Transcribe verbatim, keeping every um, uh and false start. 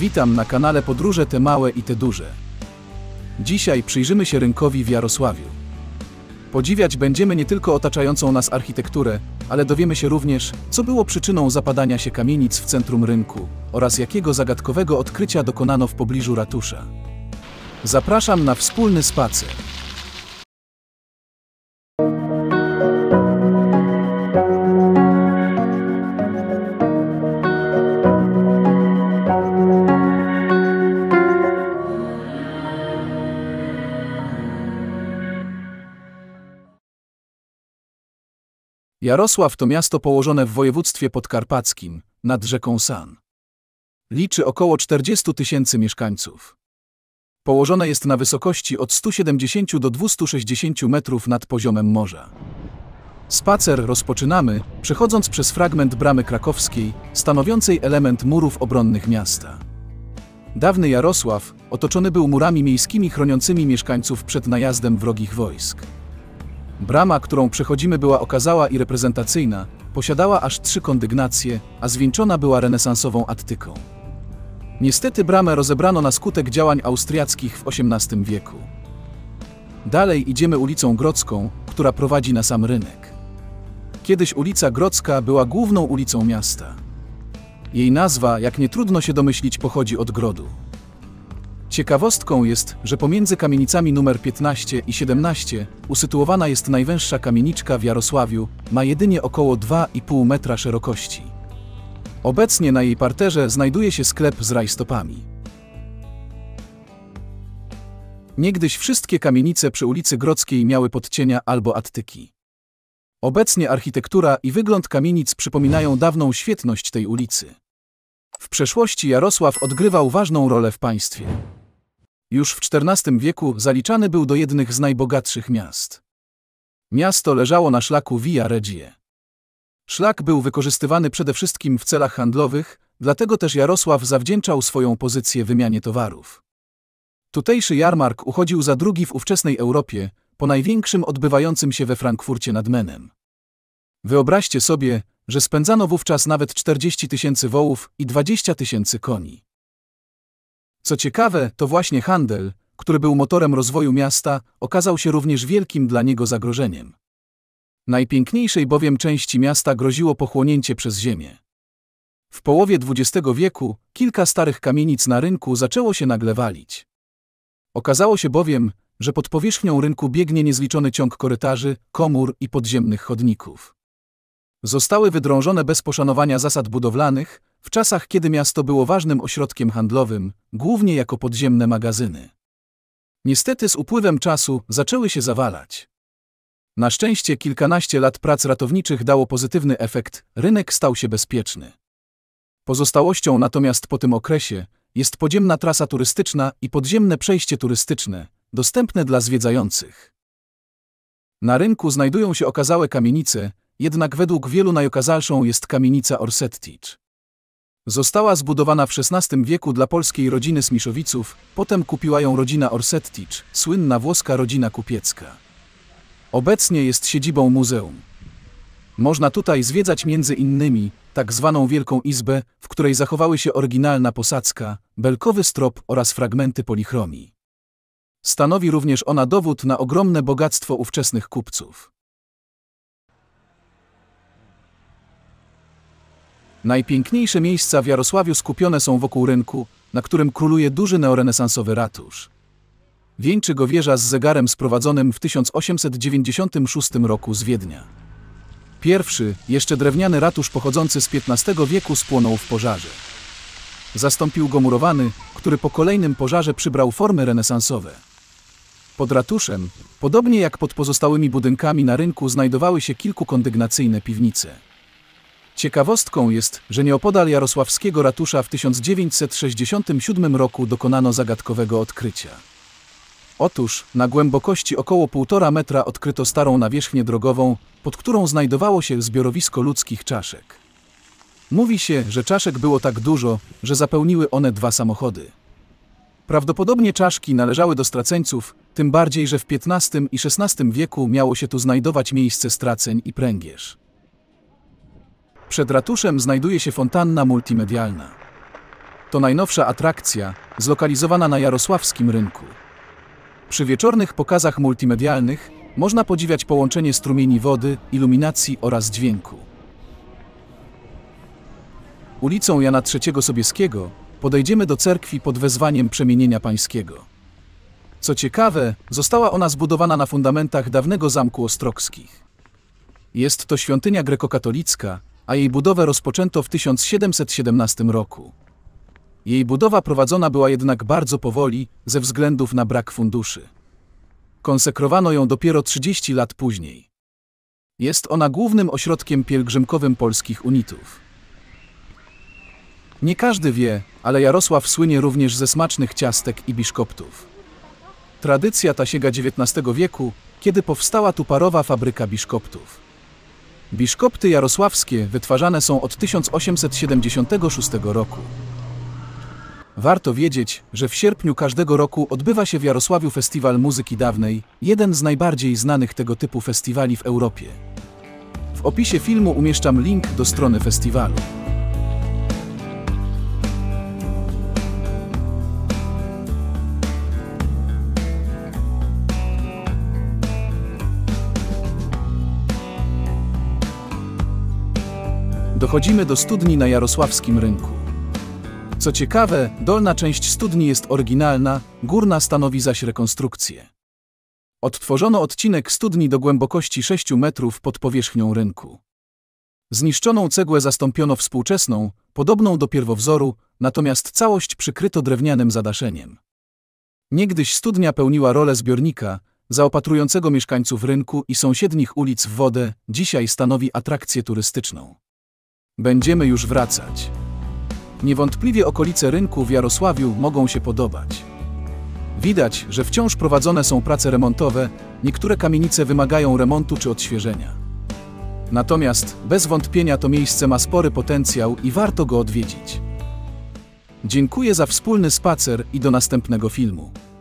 Witam na kanale Podróże te małe i te duże. Dzisiaj przyjrzymy się rynkowi w Jarosławiu. Podziwiać będziemy nie tylko otaczającą nas architekturę, ale dowiemy się również, co było przyczyną zapadania się kamienic w centrum rynku oraz jakiego zagadkowego odkrycia dokonano w pobliżu ratusza. Zapraszam na wspólny spacer. Jarosław to miasto położone w województwie podkarpackim, nad rzeką San. Liczy około czterdzieści tysięcy mieszkańców. Położone jest na wysokości od stu siedemdziesięciu do dwustu sześćdziesięciu metrów nad poziomem morza. Spacer rozpoczynamy, przechodząc przez fragment bramy krakowskiej, stanowiącej element murów obronnych miasta. Dawny Jarosław otoczony był murami miejskimi chroniącymi mieszkańców przed najazdem wrogich wojsk. Brama, którą przechodzimy, była okazała i reprezentacyjna, posiadała aż trzy kondygnacje, a zwieńczona była renesansową attyką. Niestety bramę rozebrano na skutek działań austriackich w osiemnastym wieku. Dalej idziemy ulicą Grodzką, która prowadzi na sam rynek. Kiedyś ulica Grodzka była główną ulicą miasta. Jej nazwa, jak nie trudno się domyślić, pochodzi od grodu. Ciekawostką jest, że pomiędzy kamienicami numer piętnaście i siedemnaście usytuowana jest najwęższa kamieniczka w Jarosławiu, ma jedynie około dwa i pół metra szerokości. Obecnie na jej parterze znajduje się sklep z rajstopami. Niegdyś wszystkie kamienice przy ulicy Grodzkiej miały podcienia albo attyki. Obecnie architektura i wygląd kamienic przypominają dawną świetność tej ulicy. W przeszłości Jarosław odgrywał ważną rolę w państwie. Już w czternastym wieku zaliczany był do jednych z najbogatszych miast. Miasto leżało na szlaku Via Regie. Szlak był wykorzystywany przede wszystkim w celach handlowych, dlatego też Jarosław zawdzięczał swoją pozycję wymianie towarów. Tutejszy jarmark uchodził za drugi w ówczesnej Europie, po największym odbywającym się we Frankfurcie nad Menem. Wyobraźcie sobie, że spędzano wówczas nawet czterdzieści tysięcy wołów i dwadzieścia tysięcy koni. Co ciekawe, to właśnie handel, który był motorem rozwoju miasta, okazał się również wielkim dla niego zagrożeniem. Najpiękniejszej bowiem części miasta groziło pochłonięcie przez ziemię. W połowie dwudziestego wieku kilka starych kamienic na rynku zaczęło się nagle walić. Okazało się bowiem, że pod powierzchnią rynku biegnie niezliczony ciąg korytarzy, komór i podziemnych chodników. Zostały wydrążone bez poszanowania zasad budowlanych, w czasach kiedy miasto było ważnym ośrodkiem handlowym, głównie jako podziemne magazyny. Niestety z upływem czasu zaczęły się zawalać. Na szczęście kilkanaście lat prac ratowniczych dało pozytywny efekt, rynek stał się bezpieczny. Pozostałością natomiast po tym okresie jest podziemna trasa turystyczna i podziemne przejście turystyczne, dostępne dla zwiedzających. Na rynku znajdują się okazałe kamienice, jednak według wielu najokazalszą jest kamienica Orsettich. Została zbudowana w szesnastym wieku dla polskiej rodziny Smiszowiców, potem kupiła ją rodzina Orsettich, słynna włoska rodzina kupiecka. Obecnie jest siedzibą muzeum. Można tutaj zwiedzać między innymi tak zwaną Wielką Izbę, w której zachowały się oryginalna posadzka, belkowy strop oraz fragmenty polichromii. Stanowi również ona dowód na ogromne bogactwo ówczesnych kupców. Najpiękniejsze miejsca w Jarosławiu skupione są wokół rynku, na którym króluje duży neorenesansowy ratusz. Wieńczy go wieża z zegarem sprowadzonym w tysiąc osiemset dziewięćdziesiątym szóstym roku z Wiednia. Pierwszy, jeszcze drewniany ratusz pochodzący z piętnastego wieku spłonął w pożarze. Zastąpił go murowany, który po kolejnym pożarze przybrał formy renesansowe. Pod ratuszem, podobnie jak pod pozostałymi budynkami na rynku, znajdowały się kilkukondygnacyjne piwnice. Ciekawostką jest, że nieopodal jarosławskiego ratusza w tysiąc dziewięćset sześćdziesiątym siódmym roku dokonano zagadkowego odkrycia. Otóż na głębokości około półtora metra odkryto starą nawierzchnię drogową, pod którą znajdowało się zbiorowisko ludzkich czaszek. Mówi się, że czaszek było tak dużo, że zapełniły one dwa samochody. Prawdopodobnie czaszki należały do straceńców, tym bardziej, że w piętnastym i szesnastym wieku miało się tu znajdować miejsce straceń i pręgierz. Przed ratuszem znajduje się fontanna multimedialna. To najnowsza atrakcja, zlokalizowana na Jarosławskim Rynku. Przy wieczornych pokazach multimedialnych można podziwiać połączenie strumieni wody, iluminacji oraz dźwięku. Ulicą Jana trzeciego Sobieskiego podejdziemy do cerkwi pod wezwaniem Przemienienia Pańskiego. Co ciekawe, została ona zbudowana na fundamentach dawnego zamku Ostrogskich. Jest to świątynia grekokatolicka, a jej budowę rozpoczęto w tysiąc siedemset siedemnastym roku. Jej budowa prowadzona była jednak bardzo powoli ze względów na brak funduszy. Konsekrowano ją dopiero trzydzieści lat później. Jest ona głównym ośrodkiem pielgrzymkowym polskich unitów. Nie każdy wie, ale Jarosław słynie również ze smacznych ciastek i biszkoptów. Tradycja ta sięga dziewiętnastego wieku, kiedy powstała tu parowa fabryka biszkoptów. Biszkopty jarosławskie wytwarzane są od tysiąc osiemset siedemdziesiątego szóstego roku. Warto wiedzieć, że w sierpniu każdego roku odbywa się w Jarosławiu Festiwal Muzyki Dawnej, jeden z najbardziej znanych tego typu festiwali w Europie. W opisie filmu umieszczam link do strony festiwalu. Dochodzimy do studni na Jarosławskim Rynku. Co ciekawe, dolna część studni jest oryginalna, górna stanowi zaś rekonstrukcję. Odtworzono odcinek studni do głębokości sześciu metrów pod powierzchnią rynku. Zniszczoną cegłę zastąpiono współczesną, podobną do pierwowzoru, natomiast całość przykryto drewnianym zadaszeniem. Niegdyś studnia pełniła rolę zbiornika, zaopatrującego mieszkańców rynku i sąsiednich ulic w wodę, dzisiaj stanowi atrakcję turystyczną. Będziemy już wracać. Niewątpliwie okolice rynku w Jarosławiu mogą się podobać. Widać, że wciąż prowadzone są prace remontowe, niektóre kamienice wymagają remontu czy odświeżenia. Natomiast, bez wątpienia to miejsce ma spory potencjał i warto go odwiedzić. Dziękuję za wspólny spacer i do następnego filmu.